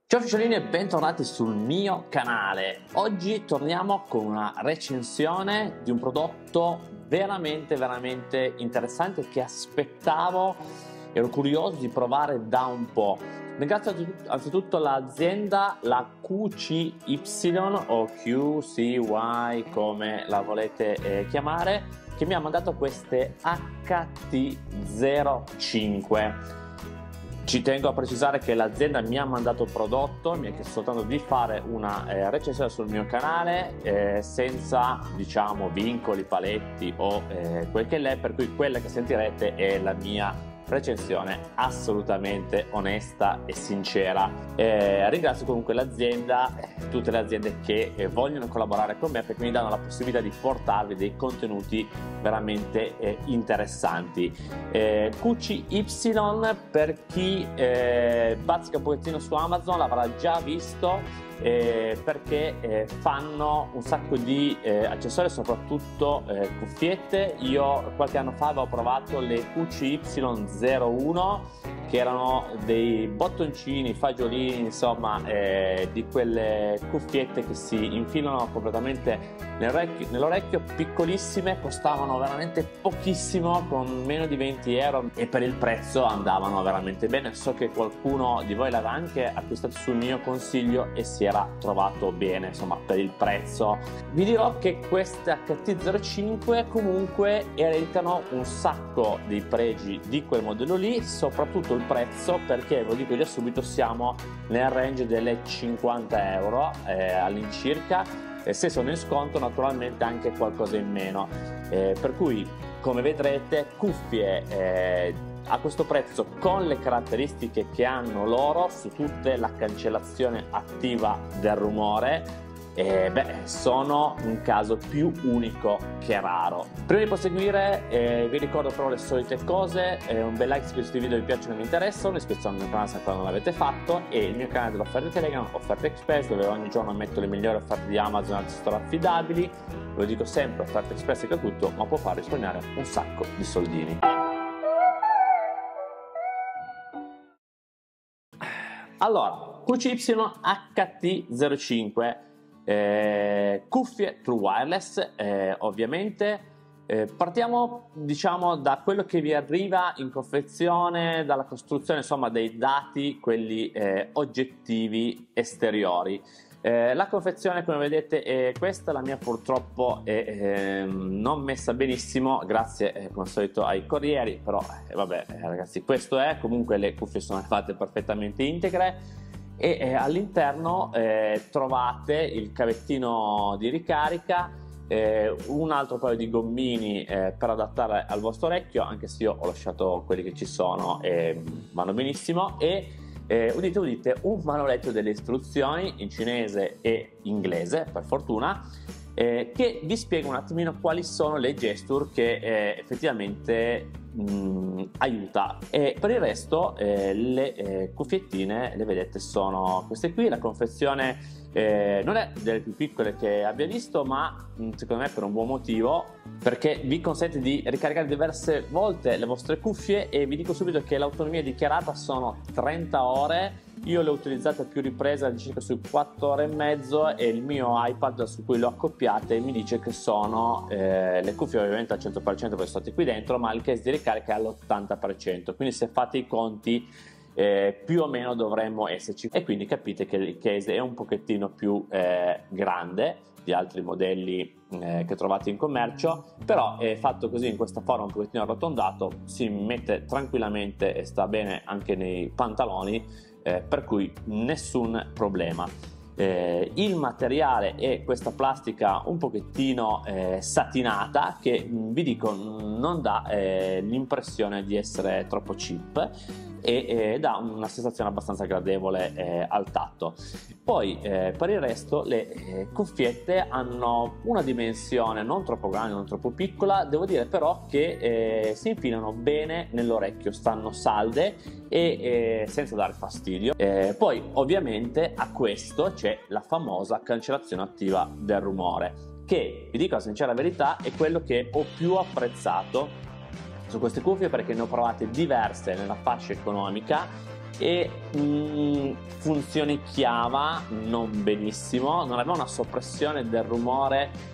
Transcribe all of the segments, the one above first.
Ciao ufficialini e bentornati sul mio canale. Oggi torniamo con una recensione di un prodotto veramente interessante che aspettavo, ero curioso di provare da un po'. Ringrazio anzitutto l'azienda, la QCY o QCY come la volete chiamare, che mi ha mandato queste HT05. Ci tengo a precisare che l'azienda mi ha mandato il prodotto, mi ha chiesto soltanto di fare una recensione sul mio canale senza, diciamo, vincoli, paletti o quel che l'è, per cui quella che sentirete è la mia recensione assolutamente onesta e sincera. Ringrazio comunque l'azienda, tutte le aziende che vogliono collaborare con me, perché mi danno la possibilità di portarvi dei contenuti veramente interessanti. QCY, per chi bazzica un pochettino su Amazon, l'avrà già visto, perché fanno un sacco di accessori, soprattutto cuffiette. Io qualche anno fa avevo provato le QCY01, che erano dei bottoncini, fagiolini, insomma, di quelle cuffiette che si infilano completamente nell'orecchio, piccolissime, costavano veramente pochissimo, con meno di 20 euro, e per il prezzo andavano veramente bene. So che qualcuno di voi l'aveva anche acquistato sul mio consiglio e si era trovato bene, insomma, per il prezzo. Vi dirò che queste HT05 comunque ereditano un sacco dei pregi di quel modello lì, soprattutto il prezzo, perché ve lo dico già subito, siamo nel range delle 50 euro all'incirca, e se sono in sconto naturalmente anche qualcosa in meno, per cui come vedrete cuffie a questo prezzo, con le caratteristiche che hanno loro, su tutte la cancellazione attiva del rumore, sono un caso più unico che raro. Prima di proseguire vi ricordo però le solite cose: un bel like se questi video vi piacciono e vi interessano, iscrizione al mio canale se ancora non l'avete fatto, e il mio canale delle offerte Telegram, Offerte Express, dove ogni giorno metto le migliori offerte di Amazon e altri store affidabili. Ve lo dico sempre, Offerte Express è tutto, ma può far risparmiare un sacco di soldini. Allora, QCY HT05, cuffie True Wireless, ovviamente. Partiamo, diciamo, da quello che vi arriva in confezione, dalla costruzione, insomma, dei dati, quelli oggettivi esteriori. La confezione, come vedete, è questa. La mia purtroppo è non messa benissimo, grazie come al solito ai corrieri, però vabbè, ragazzi, questo è. Comunque le cuffie sono fatte perfettamente integre, e all'interno trovate il cavettino di ricarica, un altro paio di gommini per adattare al vostro orecchio, anche se io ho lasciato quelli che ci sono e vanno benissimo, e udite udite, un manualetto delle istruzioni in cinese e inglese, per fortuna, che vi spiega un attimino quali sono le gesture che effettivamente aiuta. E per il resto le cuffiettine, le vedete, sono queste qui. La confezione non è delle più piccole che abbia visto, ma secondo me per un buon motivo, perché vi consente di ricaricare diverse volte le vostre cuffie, e vi dico subito che l'autonomia dichiarata sono 30 ore. Io le ho utilizzate a più riprese, circa su 4 ore e mezzo, e il mio iPad su cui le ho accoppiate mi dice che sono le cuffie ovviamente al 100% perché sono state qui dentro, ma il case di ricarica è all'80%, quindi se fate i conti più o meno dovremmo esserci, e quindi capite che il case è un pochettino più grande di altri modelli che trovate in commercio, però è fatto così, in questa forma un pochettino arrotondato, si mette tranquillamente e sta bene anche nei pantaloni, per cui nessun problema. Il materiale è questa plastica un pochettino satinata, che vi dico non dà l'impressione di essere troppo cheap, e dà una sensazione abbastanza gradevole al tatto. Poi per il resto le cuffiette hanno una dimensione non troppo grande, non troppo piccola, devo dire però che si infilano bene nell'orecchio, stanno salde e senza dare fastidio. Poi ovviamente a questo c'è la famosa cancellazione attiva del rumore, che, vi dico la sincera verità, è quello che ho più apprezzato su queste cuffie, perché ne ho provate diverse nella fascia economica e funzione chiava non benissimo, non aveva una soppressione del rumore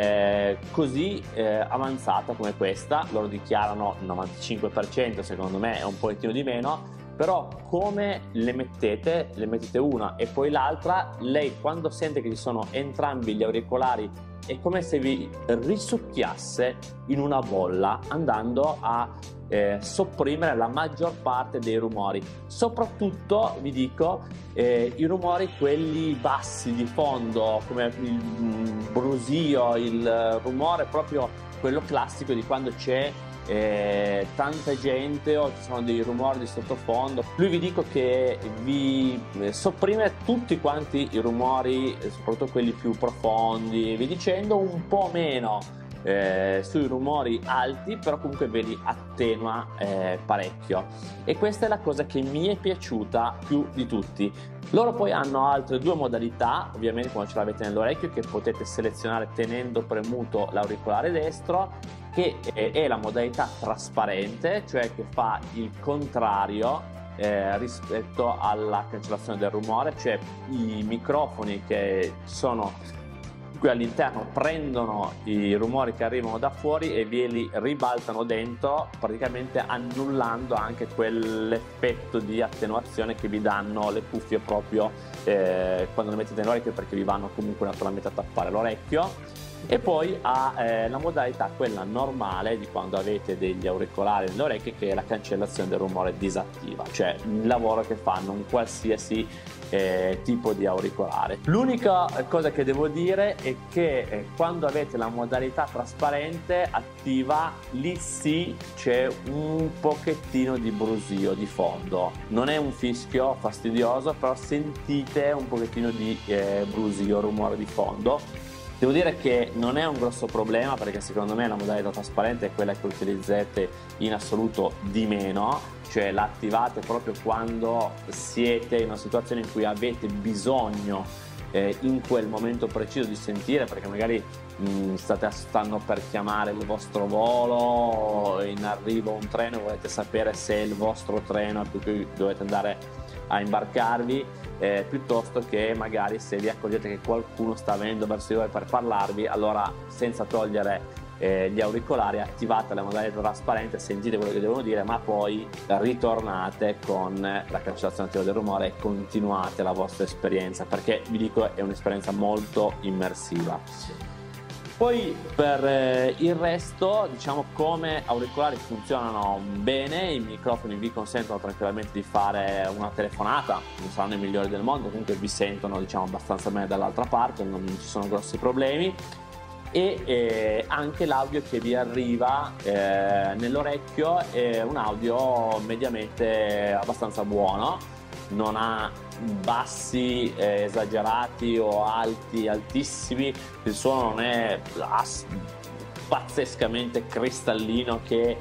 così avanzata come questa. Loro dichiarano il 95%, secondo me è un pochettino di meno, però come le mettete una e poi l'altra, lei quando sente che ci sono entrambi gli auricolari è come se vi risucchiasse in una bolla, andando a sopprimere la maggior parte dei rumori. Soprattutto vi dico i rumori quelli bassi di fondo, come il brusio, il rumore proprio quello classico di quando c'è tanta gente o ci sono dei rumori di sottofondo. Lui vi dico che vi sopprime tutti quanti i rumori, soprattutto quelli più profondi, vi dicendo un po' meno sui rumori alti, però comunque ve li attenua parecchio, e questa è la cosa che mi è piaciuta più di tutti. Loro poi hanno altre due modalità, ovviamente quando ce l'avete nell'orecchio, che potete selezionare tenendo premuto l'auricolare destro, che è la modalità trasparente, cioè che fa il contrario rispetto alla cancellazione del rumore, cioè i microfoni che sono qui all'interno prendono i rumori che arrivano da fuori e ve li ribaltano dentro, praticamente annullando anche quell'effetto di attenuazione che vi danno le cuffie proprio quando le mettete nell'orecchio, perché vi vanno comunque naturalmente a tappare l'orecchio. E poi ha la modalità quella normale di quando avete degli auricolari nelle orecchie, che è la cancellazione del rumore disattiva, cioè il lavoro che fanno un qualsiasi tipo di auricolare. L'unica cosa che devo dire è che quando avete la modalità trasparente attiva, lì sì c'è un pochettino di brusio di fondo, non è un fischio fastidioso, però sentite un pochettino di brusio, rumore di fondo. Devo dire che non è un grosso problema, perché secondo me la modalità trasparente è quella che utilizzate in assoluto di meno, cioè la attivate proprio quando siete in una situazione in cui avete bisogno in quel momento preciso di sentire, perché magari stanno per chiamare il vostro volo, in arrivo un treno e volete sapere se è il vostro treno a cui dovete andare a imbarcarvi, piuttosto che magari se vi accorgete che qualcuno sta venendo verso di voi per parlarvi, allora senza togliere gli auricolari attivate la modalità trasparente, sentite quello che devono dire, ma poi ritornate con la cancellazione attiva del rumore e continuate la vostra esperienza, perché vi dico è un'esperienza molto immersiva. Poi per il resto, diciamo, come auricolari funzionano bene, i microfoni vi consentono tranquillamente di fare una telefonata, non saranno i migliori del mondo, comunque vi sentono, diciamo, abbastanza bene dall'altra parte, non ci sono grossi problemi. E anche l'audio che vi arriva nell'orecchio è un audio mediamente abbastanza buono, non ha bassi esagerati o alti altissimi, il suono non è pazzescamente cristallino che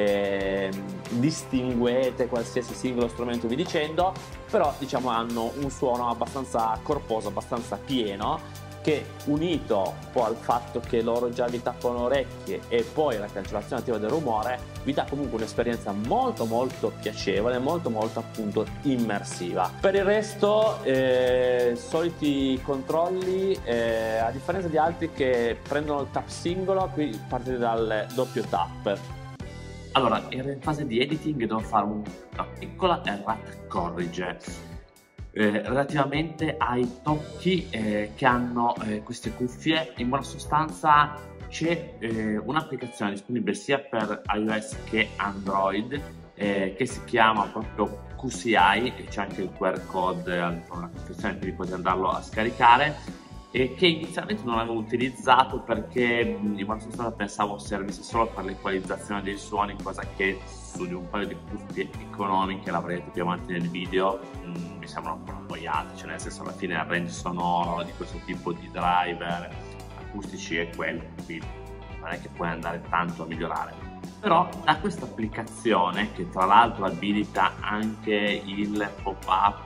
distinguete qualsiasi singolo strumento vi dicendo, però diciamo hanno un suono abbastanza corposo, abbastanza pieno, che unito un po' al fatto che loro già vi tappano le orecchie e poi la cancellazione attiva del rumore vi dà comunque un'esperienza molto molto piacevole, molto molto appunto immersiva. Per il resto soliti controlli, a differenza di altri che prendono il tap singolo, qui partite dal doppio tap. Allora, ero in fase di editing e devo fare una piccola errata corrige relativamente ai tocchi che hanno queste cuffie. In buona sostanza c'è un'applicazione disponibile sia per iOS che Android che si chiama proprio QCI, e c'è anche il QR code all'interno della confezione, quindi potete andarlo a scaricare, e che inizialmente non avevo utilizzato perché in buona sostanza pensavo servisse solo per l'equalizzazione dei suoni, cosa che su di un paio di cuffie economiche, l'avrete più avanti nel video, mi sembrano un po' annoiate, cioè nel senso alla fine il range sonoro di questo tipo di driver acustici è quello, quindi non è che puoi andare tanto a migliorare. Però da questa applicazione, che tra l'altro abilita anche il pop-up,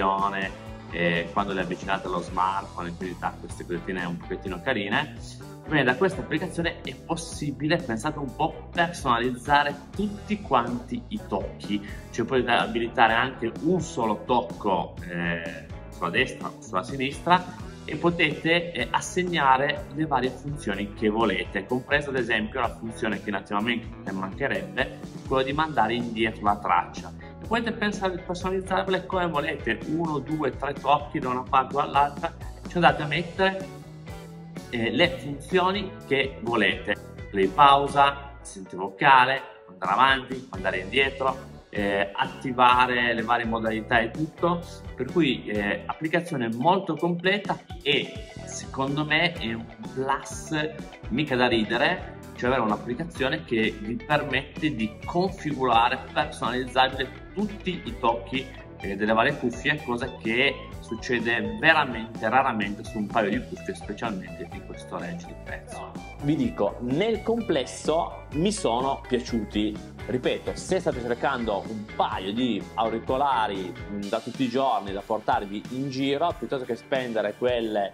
l'animazione quando le avvicinate allo smartphone, e quindi dà queste cosettine un pochettino carine, Bene, da questa applicazione è possibile, pensate un po', personalizzare tutti quanti i tocchi, cioè potete abilitare anche un solo tocco sulla destra o sulla sinistra e potete assegnare le varie funzioni che volete, compresa ad esempio la funzione che nativamente mancherebbe, quella di mandare indietro la traccia. E potete personalizzarle come volete, 1, 2, 3 tocchi da una parte o dall'altra, ci andate a mettere le funzioni che volete: play, pausa, assistente vocale, andare avanti, andare indietro, attivare le varie modalità e tutto, per cui applicazione molto completa e secondo me è un plus mica da ridere, cioè avere un'applicazione che vi permette di configurare, personalizzare tutti i tocchi delle varie cuffie, cosa che succede veramente raramente su un paio di cuffie, specialmente di questo range di prezzo. Vi dico, nel complesso mi sono piaciuti. Ripeto, se state cercando un paio di auricolari da tutti i giorni da portarvi in giro, piuttosto che spendere quelle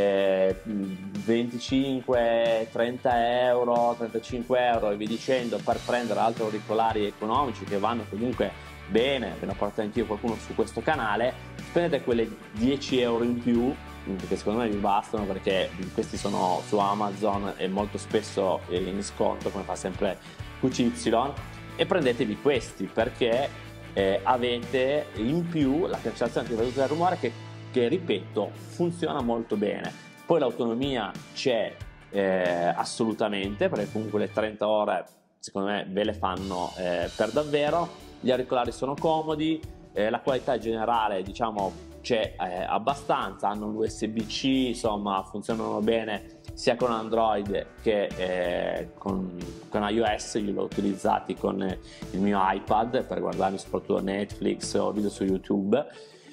25, 30 euro, 35 euro e via dicendo per prendere altri auricolari economici che vanno comunque bene, ve ne ho portato anch'io qualcuno su questo canale, spendete quelle 10 euro in più, che secondo me vi bastano, perché questi sono su Amazon e molto spesso in sconto, come fa sempre QCY, e prendetevi questi perché avete in più la cancellazione antivalutazione del rumore che ripeto funziona molto bene. Poi l'autonomia c'è assolutamente, perché comunque le 30 ore secondo me ve le fanno per davvero. Gli auricolari sono comodi, la qualità generale diciamo c'è abbastanza, hanno l'USB-C, insomma funzionano bene sia con Android che con iOS. Io l'ho utilizzati con il mio iPad per guardarmi soprattutto Netflix o video su YouTube.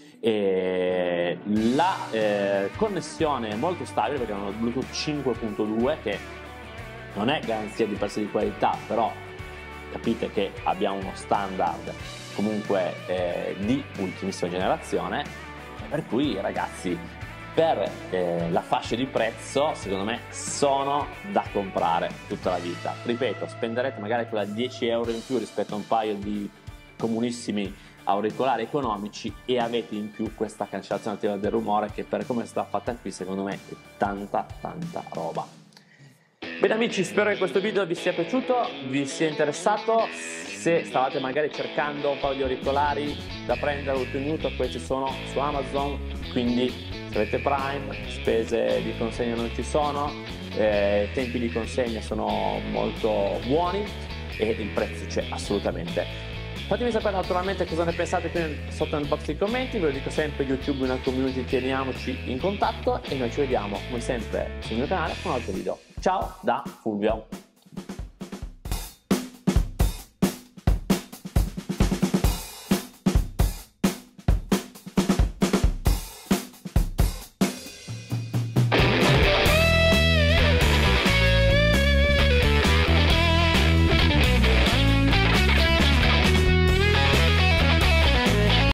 E la connessione è molto stabile perché hanno Bluetooth 5.2 che non è garanzia di per sé di qualità, però capite che abbiamo uno standard comunque di ultimissima generazione, per cui ragazzi per la fascia di prezzo secondo me sono da comprare tutta la vita. Ripeto, spenderete magari quella 10 euro in più rispetto a un paio di comunissimi auricolari economici e avete in più questa cancellazione attiva del rumore che per come è stata fatta qui secondo me è tanta roba. Bene amici, spero che questo video vi sia piaciuto, vi sia interessato. Se stavate magari cercando un paio di auricolari da prendere o ottenuto, questi sono su Amazon, quindi se avete Prime, spese di consegna non ci sono, tempi di consegna sono molto buoni e il prezzo c'è assolutamente. Fatemi sapere naturalmente cosa ne pensate qui sotto nel box dei commenti, ve lo dico sempre, YouTube è una community, teniamoci in contatto e noi ci vediamo come sempre sul mio canale con un altro video. Ciao da Fulvio!